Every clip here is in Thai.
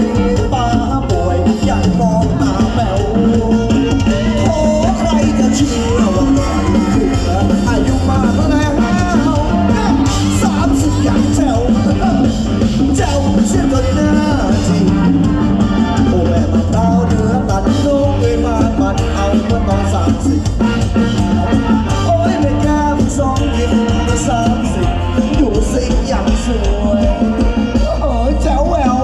ป้าป่วยอยากมองตาแป๋วโอ้ใครจะเชื่อว่าแก่ถึงอายุมากแล้ว30อย่างแจ๋วแจ๋วเสียจนหน้าจริงโอ้แม่มะพร้าวเนื้อตัดลูกเลยมาปัดเอาเมื่อตอน30โอ้ยแม่แก้มสองยิ้ม30ดูสิอย่างสวยโอ้ยแจ๋วแหวว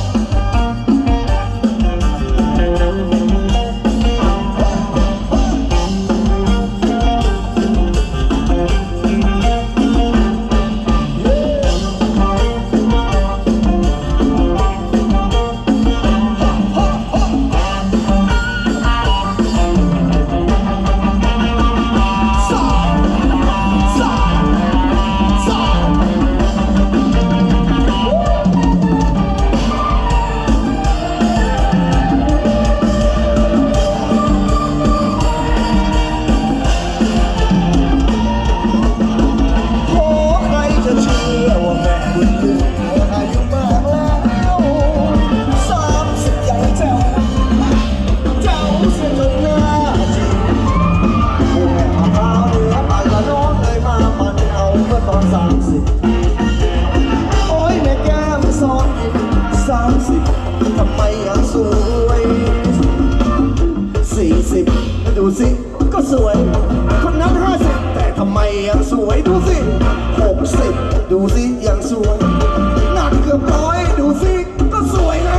ดูสิก็สวยคนนั้น50แต่ทำไมยังสวยดูสิ60ดูสิยังสวยหนักเกือบ100ดูสิก็สวยนะ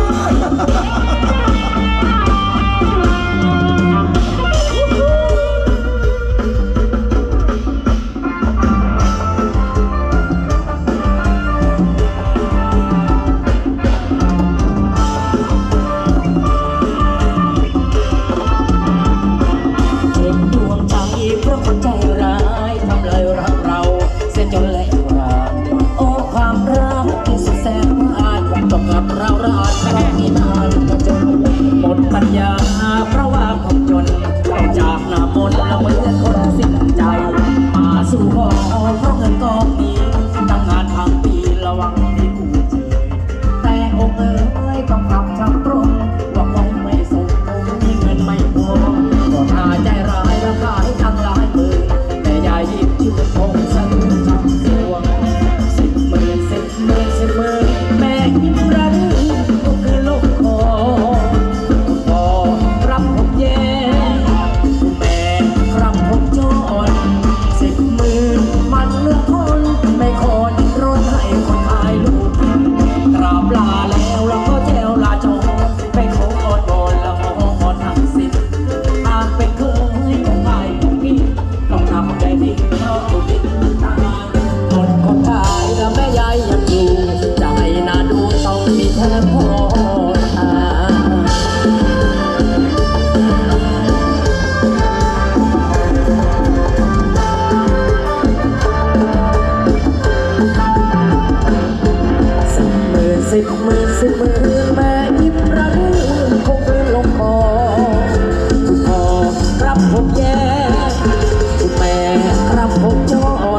10,000แม่ยิ้มระรื่นคงเป็นลมคอคุณพ่อรับผมแย่คุณแม่รับผมจอด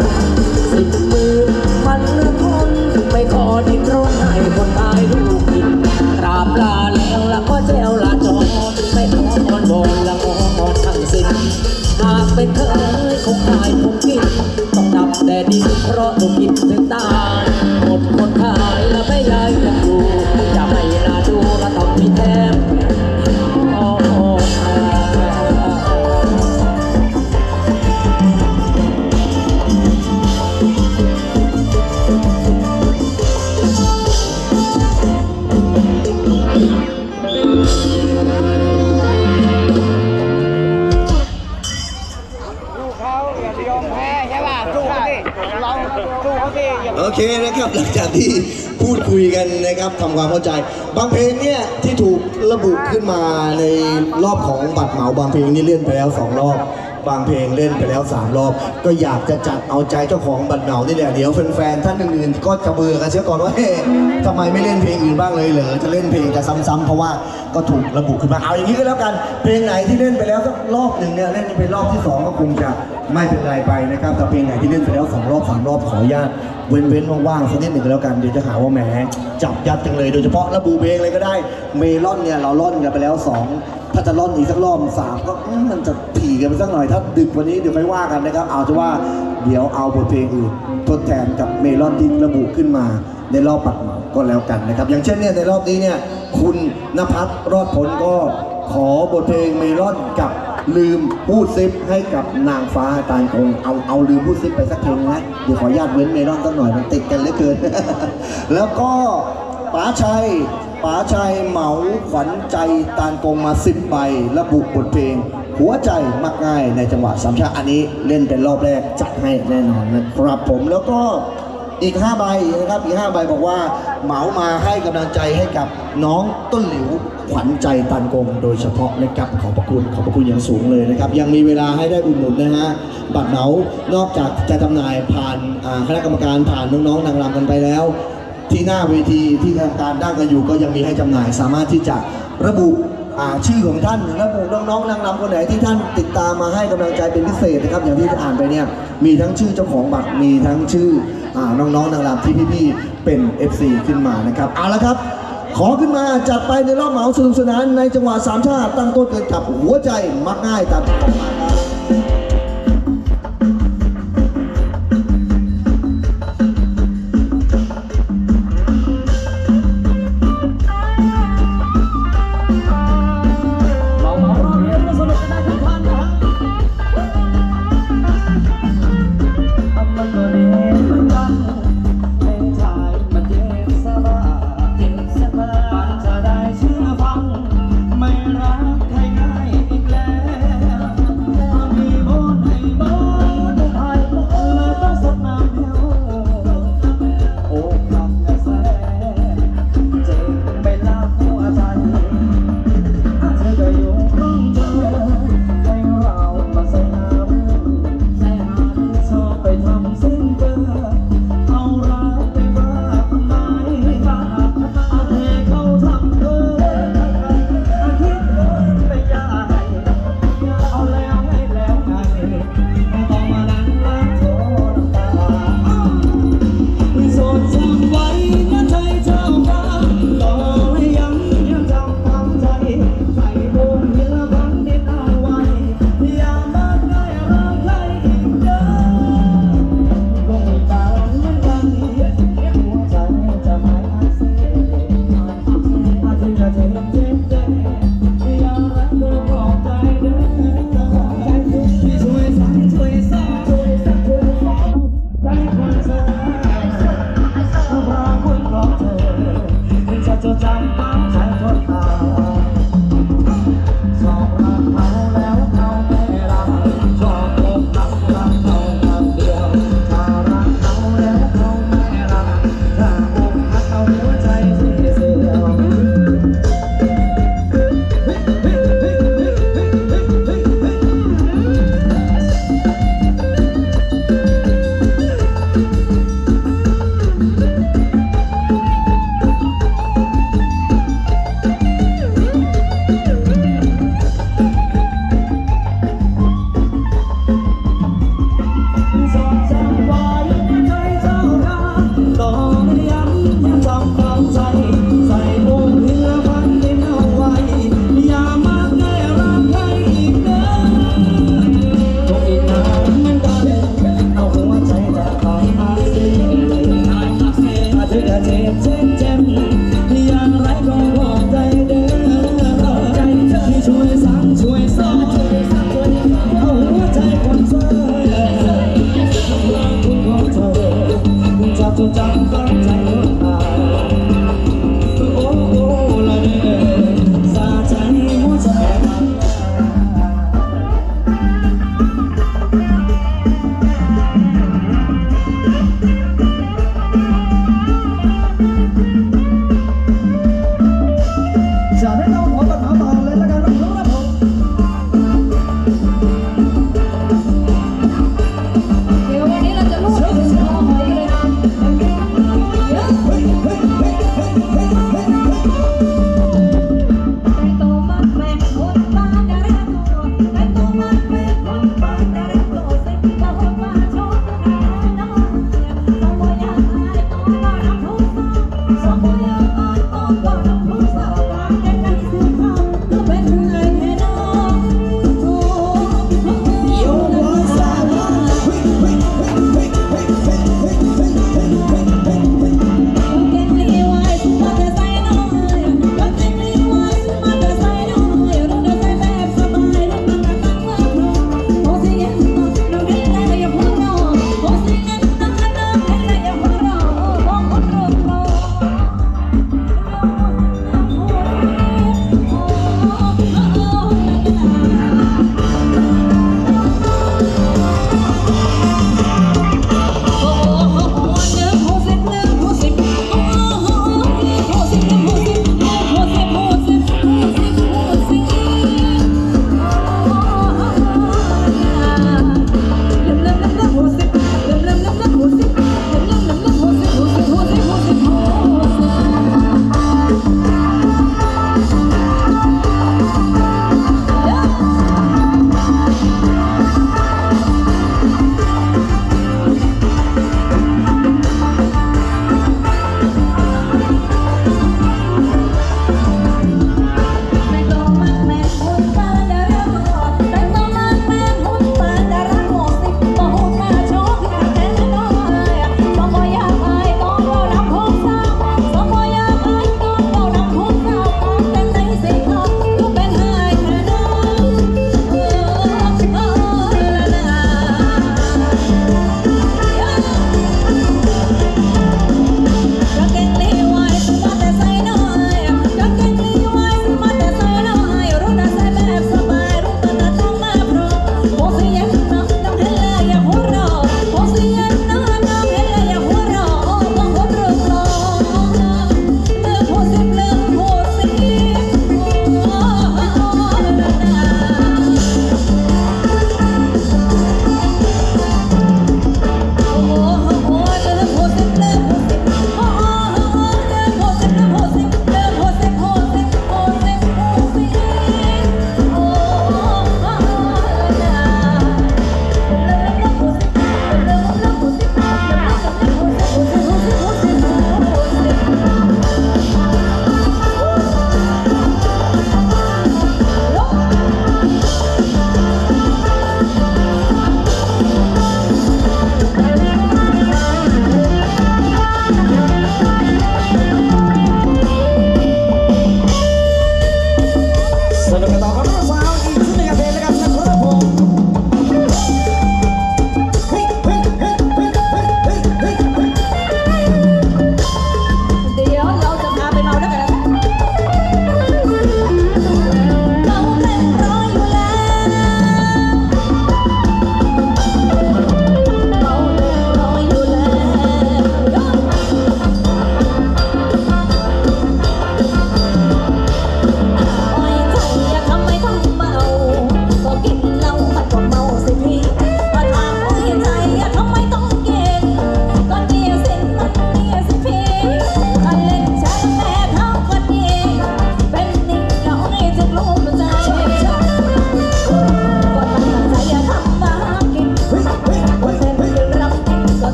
10,000มันเลือกคนไม่ขอดิ้นรนให้คนตายลูกกินกราบลาแล้วละก็แจวละจอดไม่ขออ่อนวอนละงอนทั้งสิ้นหากเป็นเคยคงตายคงกินต้องดับแต่ดินเพราะต้องกินถึงตายหมดคนขายและไม่ยายจะดูจะไม่น่าดูและต้องมีแถมโอเคนะครับหลังจากที่พูดคุยกันนะครับทำความเข้าใจบางเพลงเนี่ยที่ถูกระบุขึ้นมาในรอบของบัตรเหมาบางเพลงนี่เลื่อนไปแล้ว2 รอบบางเพลงเล่นไปแล้ว3 รอบก็อยากจะจัดเอาใจเจ้าของบัตรเหมานี่แหละเดี๋ยวแฟนๆท่านอื่นๆก็จะเบื่อกันเสียก่อนว่าเฮ้ทำไมไม่เล่นเพลงอื่นบ้างเลยเหรอจะเล่นเพลงจะซ้ำๆเพราะว่าก็ถูกระบุขึ้นมาเอาอย่างนี้ก็แล้วกันเพลงไหนที่เล่นไปแล้วสักรอบหนึ่งเนี่ยเล่นเป็นรอบที่2ก็คงจะไม่เป็นไรไปนะครับแต่เพลงไหนที่เล่นไปแล้ว2 รอบ 3 รอบขออนุญาตเว้นว่างๆสักนิดหนึ่งก็แล้วกันเดี๋ยวจะหาว่าแหมจับยัดจังเลยโดยเฉพาะระบุเพลงเลยก็ได้เมลอนเนี่ยเราล่อนกันไปแล้ว2ถ้าจะล่อนอีกสักรอบ3ก็มันจะถี่กันไปสักหน่อยถ้าดึกวันนี้เดี๋ยวค่อยว่ากันนะครับเอาจะว่าเดี๋ยวเอาบทเพลงอื่นทดแทนกับเมลอนที่ระบุขึ้นมาในรอบปัดเหมาก็แล้วกันนะครับอย่างเช่นเนี่ยในรอบนี้เนี่ยคุณณภัสรอดผลก็ขอบทเพลงเมลอนกับลืมพูดซิปให้กับนางฟ้าตาลกงเอาลืมพูดซิปไปสักเพลงนะเดี๋ยวขออนุญาตเว้นเมลอนสักหน่อยมันติดกันเหลือเกิน แล้วก็ป๋าชัยเหมาขวัญใจตาลกงมา10 ใบระบุบทเพลงหัวใจมักง่ายในจังหวะสามชาอันนี้เล่นเป็นรอบแรกจัดให้แน่นอนนะครับผมแล้วก็อีก5 ใบนะครับอีก5 ใบบอกว่าเหมามาให้กำลังใจให้กับน้องต้นหลิวขวัญใจตันกงโดยเฉพาะนะครับขอบพระคุณอย่างสูงเลยนะครับยังมีเวลาให้ได้อุดหนุนนะฮะบัตรเหมานอกจากจะจำหน่ายผ่านคณะกรรมการผ่านน้องๆนางรำกันไปแล้วที่หน้าเวทีที่ทำการตั้งกันอยู่ก็ยังมีให้จำหน่ายสามารถที่จะระบุชื่อของท่านระบุน้องๆนางรำคนไหนที่ท่านติดตามมาให้กำลังใจเป็นพิเศษนะครับอย่างที่อ่านไปเนี่ยมีทั้งชื่อเจ้าของบัตรมีทั้งชื่อน้องๆนางรำที่พี่ๆเป็น FC ขึ้นมานะครับเอาละครับขอขึ้นมาจัดไปในรอบเหมาสนุกสนานในจังหวะสามชาติตั้งต้นกันกับหัวใจมักง่ายตามที่ผมมา